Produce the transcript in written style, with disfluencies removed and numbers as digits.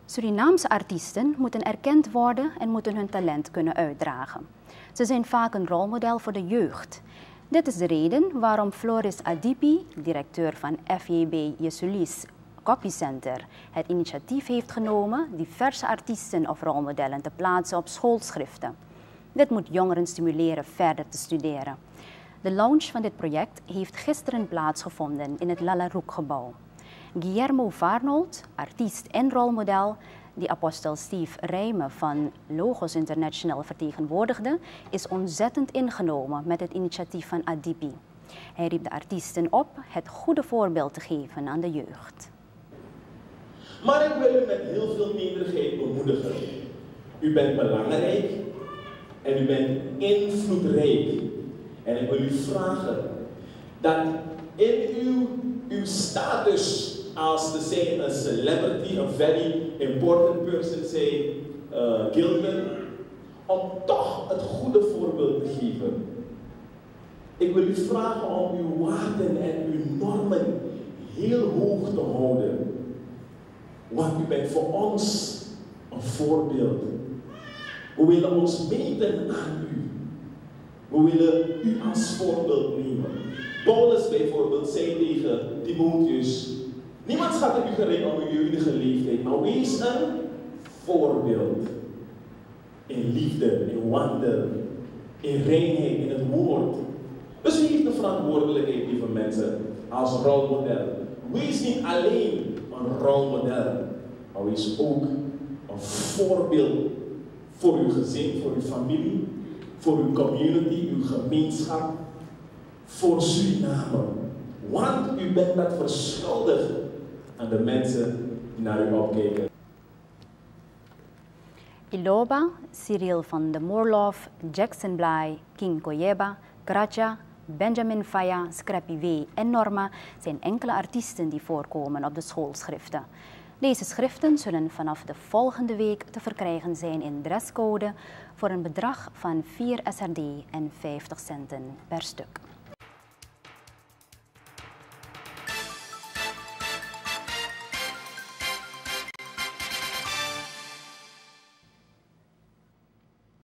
Surinaamse artiesten moeten erkend worden en moeten hun talent kunnen uitdragen. Ze zijn vaak een rolmodel voor de jeugd. Dit is de reden waarom Floris Adipi, directeur van FJB Jesulis Copycenter, het initiatief heeft genomen diverse artiesten of rolmodellen te plaatsen op schoolschriften. Dit moet jongeren stimuleren verder te studeren. De launch van dit project heeft gisteren plaatsgevonden in het Lalaroek-gebouw. Guillermo Varnold, artiest en rolmodel, die apostel Steve Rijmen van Logos International vertegenwoordigde, is ontzettend ingenomen met het initiatief van Adipi. Hij riep de artiesten op het goede voorbeeld te geven aan de jeugd. Maar ik wil u met heel veel nederigheid bemoedigen. U bent belangrijk en u bent invloedrijk. En ik wil u vragen dat in uw status als te zijn een celebrity, een very important person, zei Gilman, om toch het goede voorbeeld te geven. Ik wil u vragen om uw waarden en uw normen heel hoog te houden. Want u bent voor ons een voorbeeld. We willen ons meten aan u. We willen u als voorbeeld nemen. Paulus bijvoorbeeld zei tegen Timotheus: niemand schat in u gering om uw jeugdige leeftijd, maar wees een voorbeeld. In liefde, in wandel, in reinheid, in het woord. Dus u heeft de verantwoordelijkheid, lieve mensen, als rolmodel. Wees niet alleen een rolmodel, maar wees ook een voorbeeld voor uw gezin, voor uw familie, voor uw community, uw gemeenschap, voor Suriname. Want u bent dat verschuldigd aan de mensen die naar u opkijken. Iloba, Cyril van de Moorlof, Jackson Bly, King Koyeba, Gracia, Benjamin Faya, Scrappy W en Norma zijn enkele artiesten die voorkomen op de schoolschriften. Deze schriften zullen vanaf de volgende week te verkrijgen zijn in dresscode voor een bedrag van 4 SRD en 50 centen per stuk.